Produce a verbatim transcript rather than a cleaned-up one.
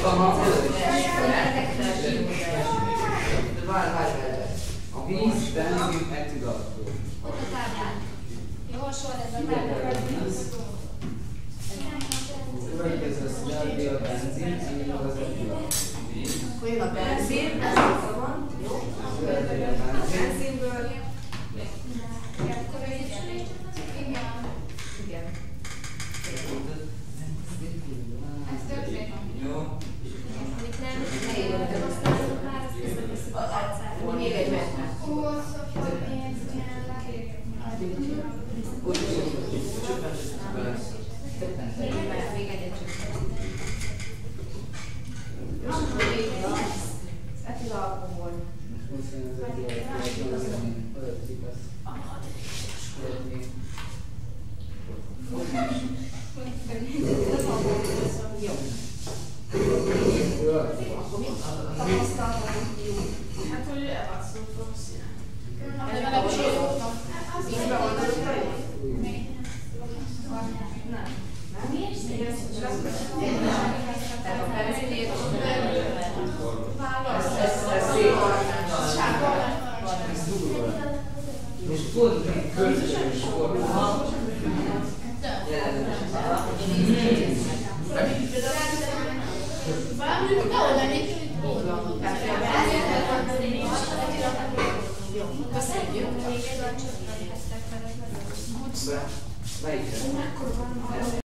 Aha. Várj, várj, várj. A víz, benzin, etil alapú. Ott a táblán. Jó, sor ez a táblán. Következő a szilárdé a benzin, ennyi meg az etil alapú. Akkor jön a benzin, ez ott van. Jó? A benzinből. Igen. Ez történt. Jó. Itt nem, ne írjam, de használjuk már, azt visszateszünk a tárcára. Még egy metnet. Még egyet csak. Etil alkohol. Most jön az etil alapú, az amin ötödik az. Jó. Jó. Tapasztalatom. Hát, hogy elvakszunk valószínűleg. Ez a kapcsolódnak. Vízbe van előtte jó? Nem. Tehát a benzinét ez szép. És pont egy kölcsönös formában Bármilyen oda nincs, hogy Így van. Köszönjük. Melyikre?